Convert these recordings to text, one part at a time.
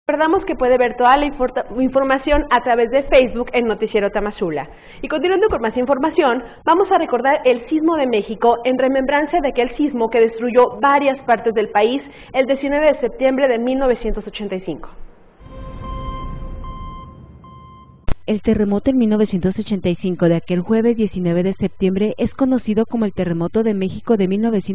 Recordamos que puede ver toda la información a través de Facebook en Noticiero Tamazula. Y continuando con más información, vamos a recordar el Sismo de México en remembranza de aquel sismo que destruyó varias partes del país el 19 de septiembre de 1985. El terremoto en 1985 de aquel jueves 19 de septiembre es conocido como el Terremoto de México de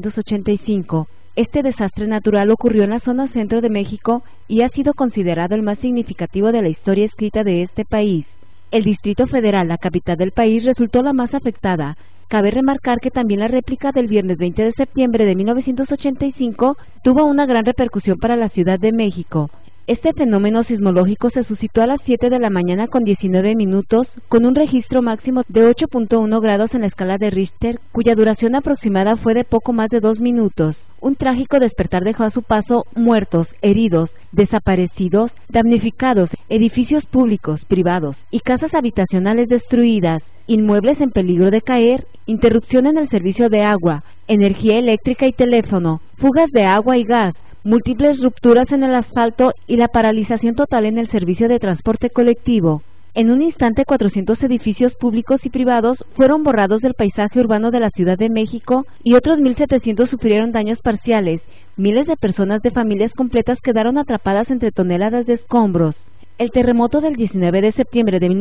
1985. Este desastre natural ocurrió en la zona centro de México y ha sido considerado el más significativo de la historia escrita de este país. El Distrito Federal, la capital del país, resultó la más afectada. Cabe remarcar que también la réplica del viernes 20 de septiembre de 1985 tuvo una gran repercusión para la Ciudad de México. Este fenómeno sismológico se suscitó a las 7 de la mañana con 19 minutos, con un registro máximo de 8.1 grados en la escala de Richter, cuya duración aproximada fue de poco más de 2 minutos. Un trágico despertar dejó a su paso muertos, heridos, desaparecidos, damnificados, edificios públicos, privados y casas habitacionales destruidas, inmuebles en peligro de caer, interrupción en el servicio de agua, energía eléctrica y teléfono, fugas de agua y gas, múltiples rupturas en el asfalto y la paralización total en el servicio de transporte colectivo. En un instante 400 edificios públicos y privados fueron borrados del paisaje urbano de la Ciudad de México y otros 1.700 sufrieron daños parciales. Miles de personas de familias completas quedaron atrapadas entre toneladas de escombros. El terremoto del 19 de septiembre de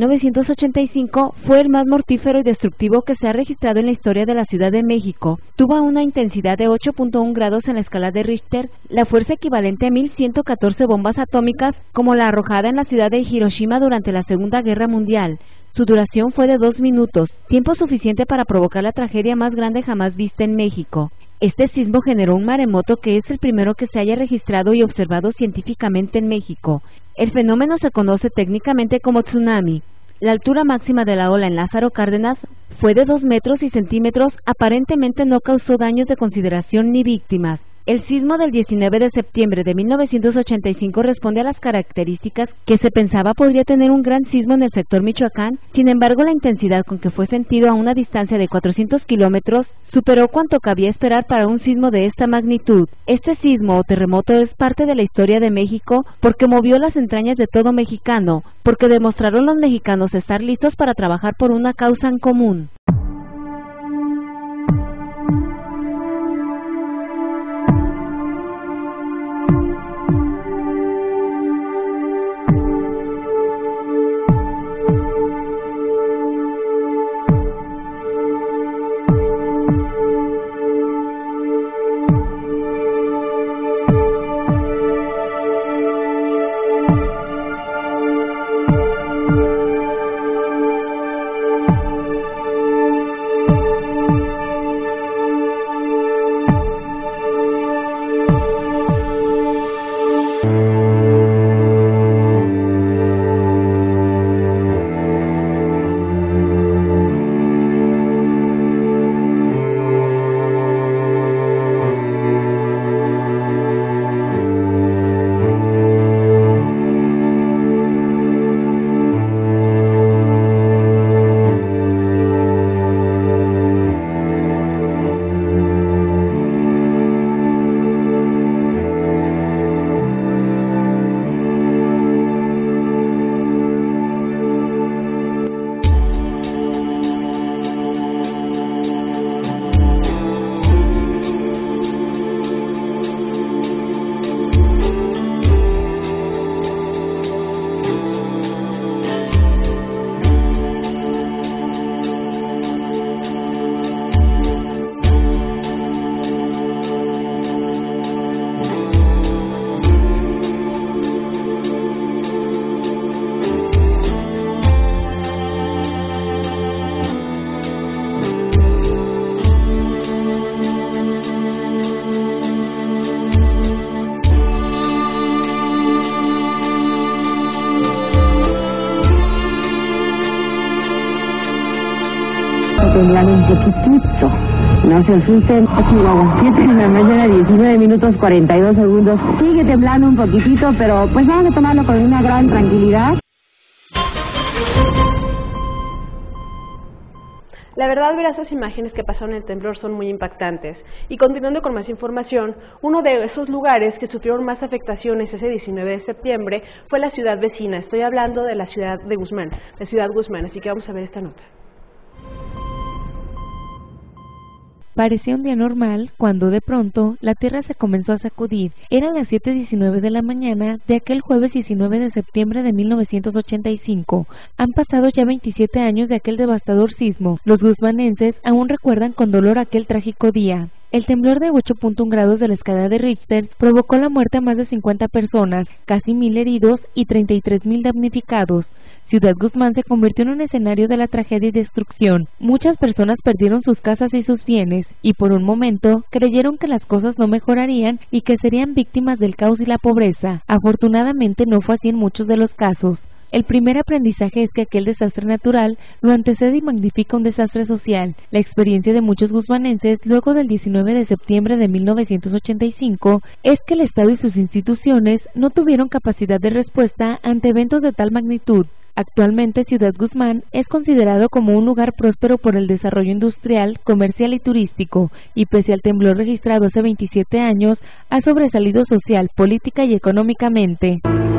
1985 fue el más mortífero y destructivo que se ha registrado en la historia de la Ciudad de México. Tuvo una intensidad de 8.1 grados en la escala de Richter, la fuerza equivalente a 1.114 bombas atómicas como la arrojada en la ciudad de Hiroshima durante la Segunda Guerra Mundial. Su duración fue de 2 minutos, tiempo suficiente para provocar la tragedia más grande jamás vista en México. Este sismo generó un maremoto que es el primero que se haya registrado y observado científicamente en México. El fenómeno se conoce técnicamente como tsunami. La altura máxima de la ola en Lázaro Cárdenas fue de 2 metros y centímetros, aparentemente no causó daños de consideración ni víctimas. El sismo del 19 de septiembre de 1985 responde a las características que se pensaba podría tener un gran sismo en el sector Michoacán. Sin embargo, la intensidad con que fue sentido a una distancia de 400 kilómetros superó cuanto cabía esperar para un sismo de esta magnitud. Este sismo o terremoto es parte de la historia de México porque movió las entrañas de todo mexicano, porque demostraron los mexicanos estar listos para trabajar por una causa en común. Temblar un poquitito, no se asusten. Chihuahua, 7 de la mañana, 19 minutos 42 segundos. Sigue temblando un poquitito, pero pues vamos a tomarlo con una gran tranquilidad. La verdad, ver esas imágenes que pasaron en el temblor son muy impactantes. Y continuando con más información, uno de esos lugares que sufrieron más afectaciones ese 19 de septiembre fue la ciudad vecina. Estoy hablando de la ciudad de Guzmán, la ciudad Guzmán, así que vamos a ver esta nota. Parecía un día normal cuando de pronto la tierra se comenzó a sacudir. Eran las 7:19 de la mañana de aquel jueves 19 de septiembre de 1985. Han pasado ya 27 años de aquel devastador sismo. Los guzmanenses aún recuerdan con dolor aquel trágico día. El temblor de 8.1 grados de la escala de Richter provocó la muerte a más de 50 personas, casi 1,000 heridos y 33,000 damnificados. Ciudad Guzmán se convirtió en un escenario de la tragedia y destrucción. Muchas personas perdieron sus casas y sus bienes, y por un momento creyeron que las cosas no mejorarían y que serían víctimas del caos y la pobreza. Afortunadamente no fue así en muchos de los casos. El primer aprendizaje es que aquel desastre natural lo antecede y magnifica un desastre social. La experiencia de muchos guzmanenses luego del 19 de septiembre de 1985 es que el Estado y sus instituciones no tuvieron capacidad de respuesta ante eventos de tal magnitud. Actualmente Ciudad Guzmán es considerado como un lugar próspero por el desarrollo industrial, comercial y turístico, y pese al temblor registrado hace 27 años, ha sobresalido social, política y económicamente.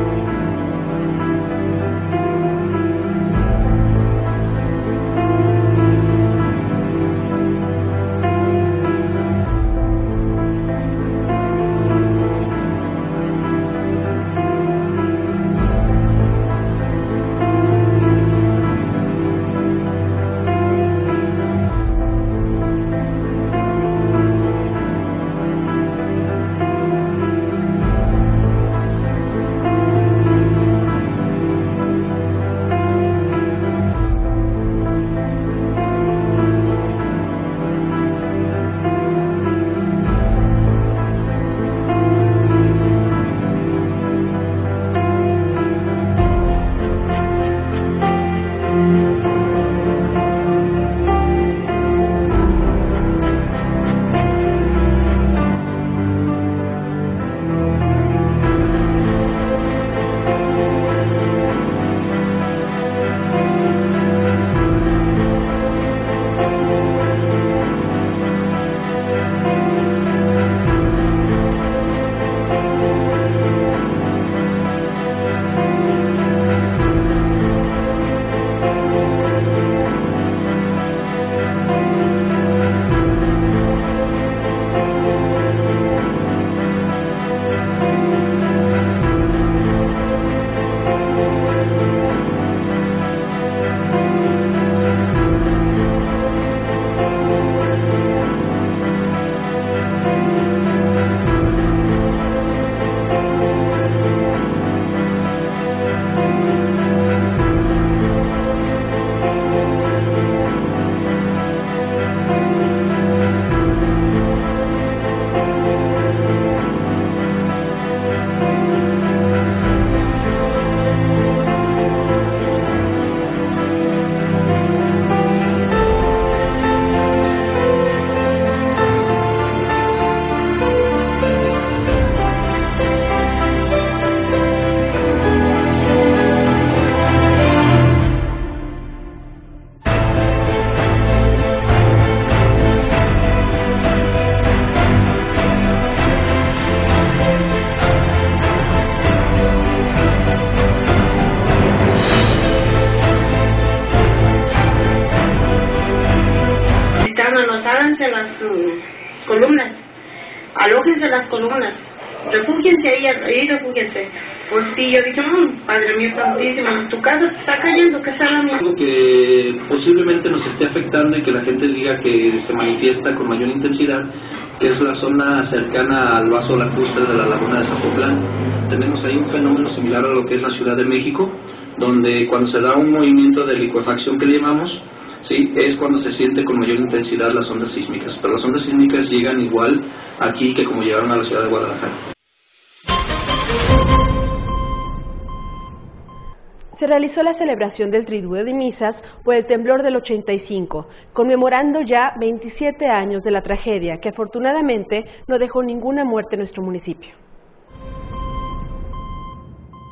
columnas, alójense las columnas, refúgiense ahí refúgiense. Pues sí, yo dije, Padre mío santísimo, tu casa te está cayendo, ¿qué será la mía? Algo que posiblemente nos esté afectando y que la gente diga que se manifiesta con mayor intensidad, que es la zona cercana al vaso lacustre de la laguna de Zapotlán. Tenemos ahí un fenómeno similar a lo que es la Ciudad de México, donde cuando se da un movimiento de licuefacción que le llamamos, sí, es cuando se siente con mayor intensidad las ondas sísmicas, pero las ondas sísmicas llegan igual aquí que como llegaron a la ciudad de Guadalajara. Se realizó la celebración del Triduo de Misas por el temblor del 85, conmemorando ya 27 años de la tragedia que afortunadamente no dejó ninguna muerte en nuestro municipio.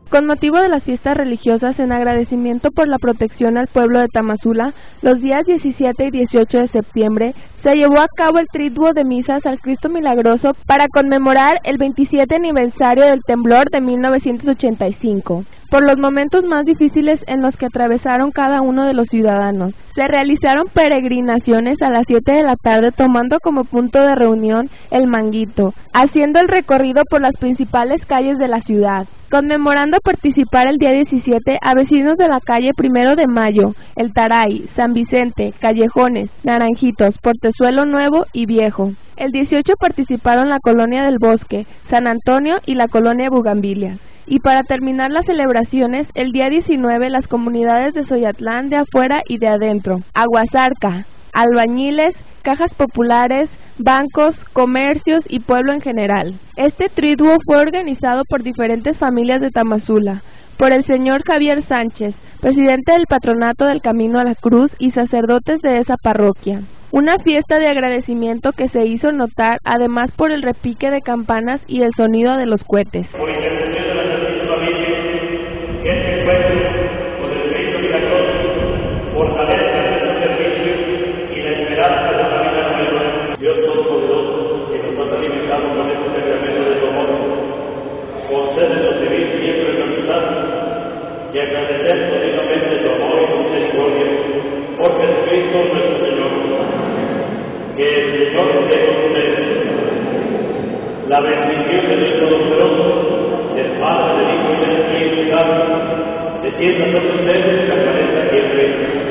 Con motivo de las fiestas religiosas en agradecimiento por la protección al pueblo de Tamazula, los días 17 y 18 de septiembre se llevó a cabo el triduo de misas al Cristo Milagroso para conmemorar el 27 aniversario del temblor de 1985. Por los momentos más difíciles en los que atravesaron cada uno de los ciudadanos, se realizaron peregrinaciones a las 7 de la tarde tomando como punto de reunión el Manguito, haciendo el recorrido por las principales calles de la ciudad, conmemorando participar el día 17 a vecinos de la calle 1 de Mayo, El Taray, San Vicente, Callejones, Naranjitos, Portezuelo Nuevo y Viejo. El 18 participaron la Colonia del Bosque, San Antonio y la Colonia Bugambilias. Y para terminar las celebraciones, el día 19 las comunidades de Xoyatlán de afuera y de adentro, Aguasarca, albañiles, cajas populares, bancos, comercios y pueblo en general. Este triduo fue organizado por diferentes familias de Tamazula, por el señor Javier Sánchez, presidente del Patronato del Camino a la Cruz y sacerdotes de esa parroquia. Una fiesta de agradecimiento que se hizo notar además por el repique de campanas y el sonido de los cohetes. Por intercesión de la Santísima Virgen, que este encuentro con el Cristo Milagroso fortalezca nuestro servicio y la esperanza de una vida nueva. Dios Todopoderoso, que nos has alimentado con este sacramento de tu amor, concédenos vivir siempre en amistad y agradecer continuamente tu amor y misericordia por Jesucristo nuestro Señor. Que el Señor esté con ustedes. La bendición de Dios Todopoderoso, del Padre, del Hijo y del Espíritu Santo, descienda sobre ustedes y permanezca siempre.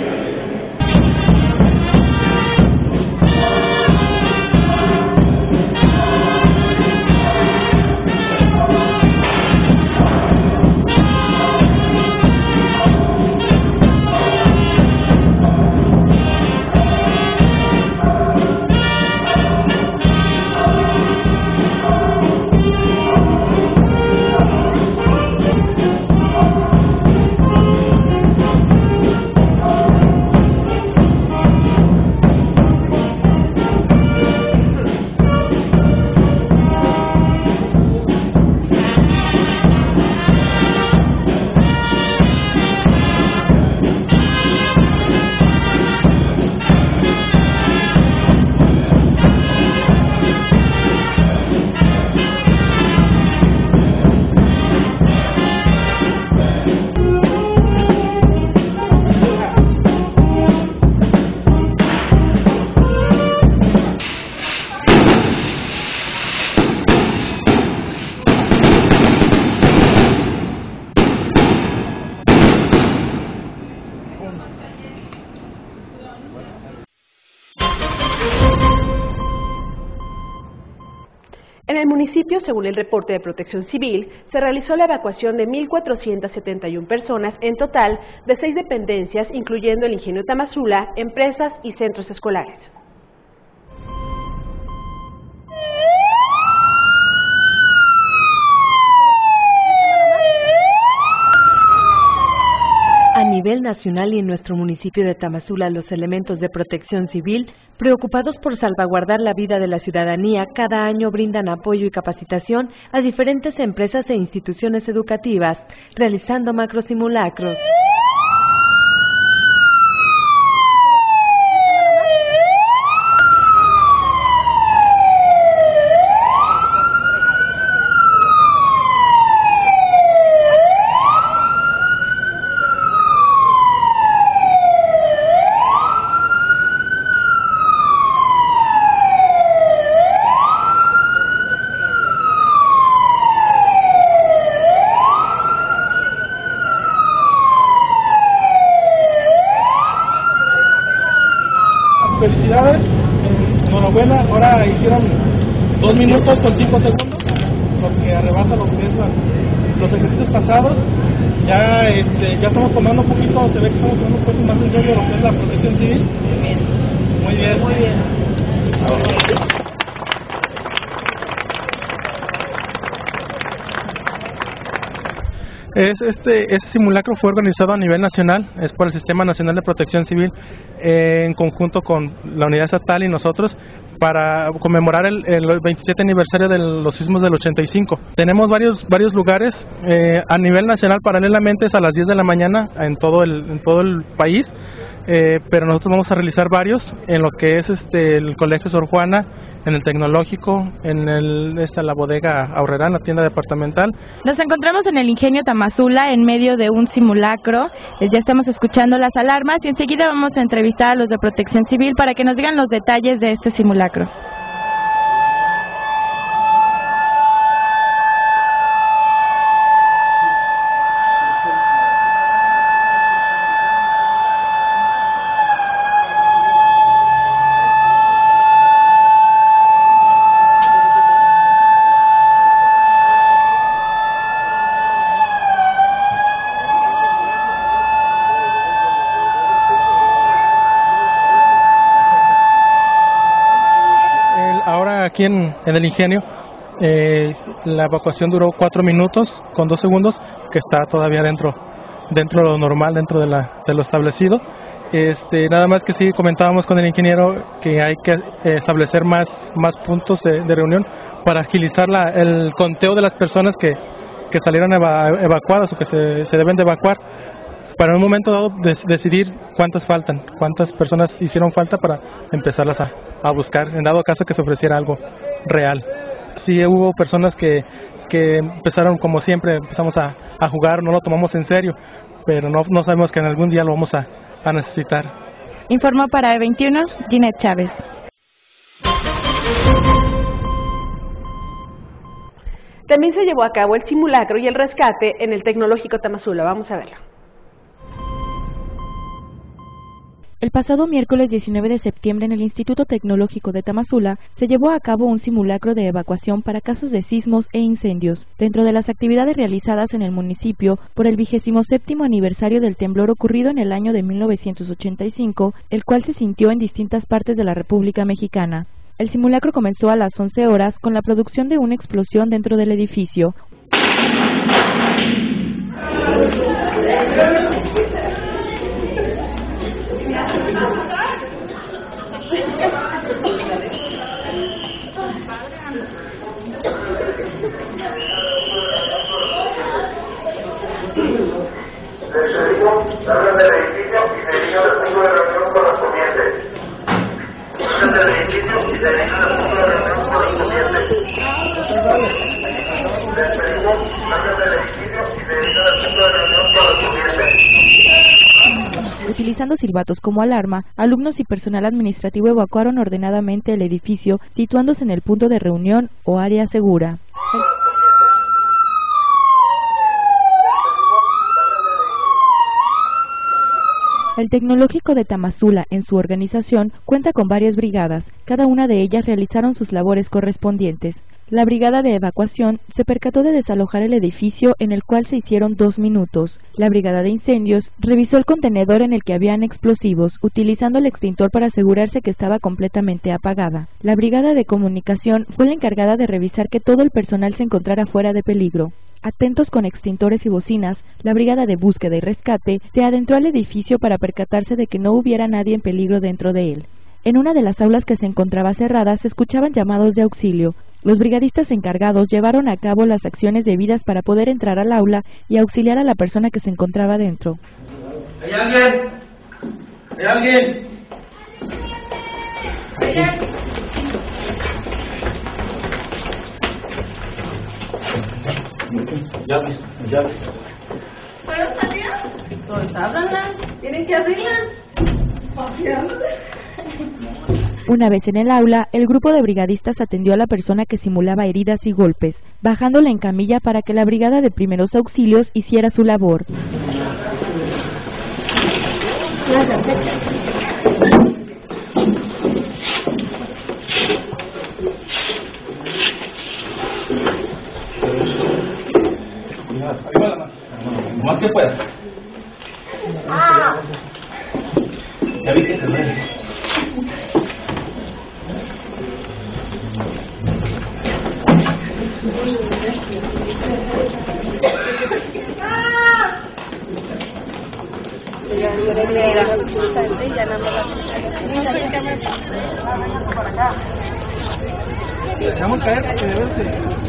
En el municipio, según el reporte de Protección Civil, se realizó la evacuación de 1,471 personas en total de 6 dependencias, incluyendo el Ingenio Tamazula, empresas y centros escolares. A nivel nacional y en nuestro municipio de Tamazula, los elementos de Protección Civil, preocupados por salvaguardar la vida de la ciudadanía, cada año brindan apoyo y capacitación a diferentes empresas e instituciones educativas, realizando macrosimulacros. Felicidades, enhorabuena, ahora hicieron 2 minutos con 5 segundos, porque arrebasa lo que es los ejercicios pasados. Ya estamos tomando un poquito, se ve que estamos tomando un poco más en serio lo que es la Protección Civil. Muy bien. Muy bien. Este simulacro fue organizado a nivel nacional, es por el Sistema Nacional de Protección Civil en conjunto con la Unidad Estatal y nosotros, para conmemorar el 27 aniversario de los sismos del 85. Tenemos varios lugares a nivel nacional. Paralelamente es a las 10 de la mañana en todo el país, pero nosotros vamos a realizar varios en lo que es el Colegio Sor Juana, en el Tecnológico, en la bodega Aurrerá, en la tienda departamental. Nos encontramos en el Ingenio Tamazula en medio de un simulacro. Ya estamos escuchando las alarmas y enseguida vamos a entrevistar a los de Protección Civil para que nos digan los detalles de este simulacro. Aquí en el Ingenio, la evacuación duró 4 minutos con 2 segundos, que está todavía dentro de lo normal, dentro de lo establecido. Nada más que sí comentábamos con el ingeniero que hay que establecer más puntos de reunión para agilizar el conteo de las personas que salieron evacuadas o que se deben de evacuar, para en un momento dado decidir cuántas faltan, cuántas personas hicieron falta para empezarlas a buscar, en dado caso que se ofreciera algo real. Sí hubo personas que empezaron, como siempre, empezamos a jugar, no lo tomamos en serio, pero no sabemos que en algún día lo vamos a necesitar. Informó para E21, Ginette Chávez. También se llevó a cabo el simulacro y el rescate en el Tecnológico Tamazula. Vamos a verlo. El pasado miércoles 19 de septiembre en el Instituto Tecnológico de Tamazula se llevó a cabo un simulacro de evacuación para casos de sismos e incendios. Dentro de las actividades realizadas en el municipio por el 27º aniversario del temblor ocurrido en el año de 1985, el cual se sintió en distintas partes de la República Mexicana. El simulacro comenzó a las 11 horas con la producción de una explosión dentro del edificio. Utilizando silbatos como alarma, alumnos y personal administrativo evacuaron ordenadamente el edificio, situándose en el punto de reunión o área segura. El Tecnológico de Tamazula, en su organización, cuenta con varias brigadas. Cada una de ellas realizaron sus labores correspondientes. La brigada de evacuación se percató de desalojar el edificio, en el cual se hicieron 2 minutos. La brigada de incendios revisó el contenedor en el que habían explosivos, utilizando el extintor para asegurarse que estaba completamente apagada. La brigada de comunicación fue la encargada de revisar que todo el personal se encontrara fuera de peligro. Atentos con extintores y bocinas, la brigada de búsqueda y rescate se adentró al edificio para percatarse de que no hubiera nadie en peligro dentro de él. En una de las aulas que se encontraba cerrada se escuchaban llamados de auxilio. Los brigadistas encargados llevaron a cabo las acciones debidas para poder entrar al aula y auxiliar a la persona que se encontraba dentro. ¿Hay alguien? ¿Hay alguien? Llaves. ¿Puedo salir? Pues ábranla. Tienen que abrirla. Una vez en el aula, el grupo de brigadistas atendió a la persona que simulaba heridas y golpes, bajándola en camilla para que la brigada de primeros auxilios hiciera su labor. Más que pueda. Ya vi que te duele. Ya Dejamos caer porque de verdad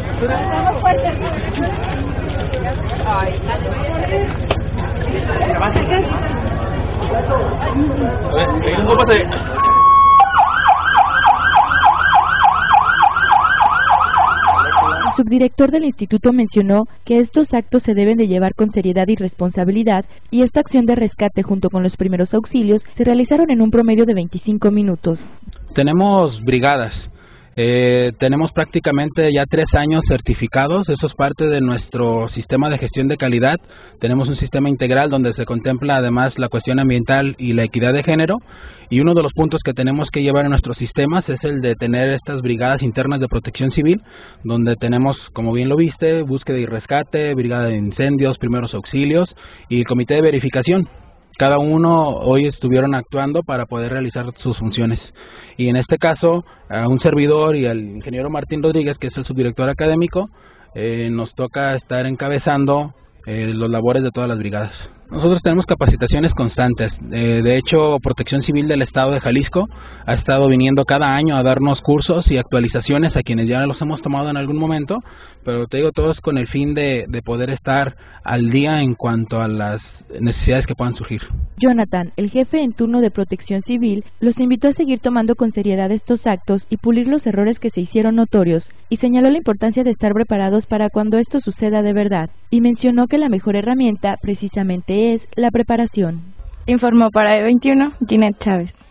El subdirector del instituto mencionó que estos actos se deben de llevar con seriedad y responsabilidad, y esta acción de rescate junto con los primeros auxilios se realizaron en un promedio de 25 minutos. Tenemos brigadas. Tenemos prácticamente ya 3 años certificados, eso es parte de nuestro sistema de gestión de calidad. Tenemos un sistema integral donde se contempla además la cuestión ambiental y la equidad de género, y uno de los puntos que tenemos que llevar en nuestros sistemas es el de tener estas brigadas internas de protección civil, donde tenemos, como bien lo viste, búsqueda y rescate, brigada de incendios, primeros auxilios y el comité de verificación. Cada uno hoy estuvieron actuando para poder realizar sus funciones, y en este caso a un servidor y al ingeniero Martín Rodríguez, que es el subdirector académico, nos toca estar encabezando los labores de todas las brigadas. Nosotros tenemos capacitaciones constantes. De hecho, Protección Civil del Estado de Jalisco ha estado viniendo cada año a darnos cursos y actualizaciones a quienes ya los hemos tomado en algún momento, pero te digo, todos con el fin de poder estar al día en cuanto a las necesidades que puedan surgir. Jonathan, el jefe en turno de Protección Civil, los invitó a seguir tomando con seriedad estos actos y pulir los errores que se hicieron notorios, y señaló la importancia de estar preparados para cuando esto suceda de verdad, y mencionó que la mejor herramienta precisamente es la preparación. Informó para E21 Ginette Chávez.